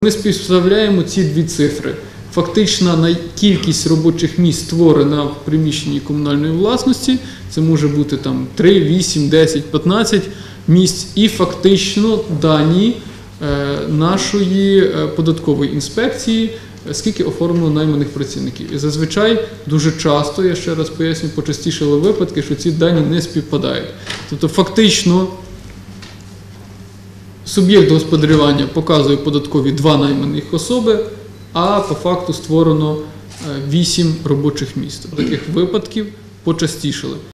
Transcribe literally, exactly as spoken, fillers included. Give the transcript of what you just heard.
Ми співставляємо ці дві цифри. Фактична кількість робочих місць створена в приміщенні комунальної власності, це може бути там три, вісім, десять, п'ятнадцять місць, і фактично дані нашої податкової інспекції, скільки оформлено найманих працівників. І зазвичай дуже часто, я ще раз поясню, почастішали випадки, що ці дані не співпадають. Тобто фактично суб'єкт господарювання показує податкові два найманих особи, а по факту створено вісім робочих місць. Таких випадків почастішали.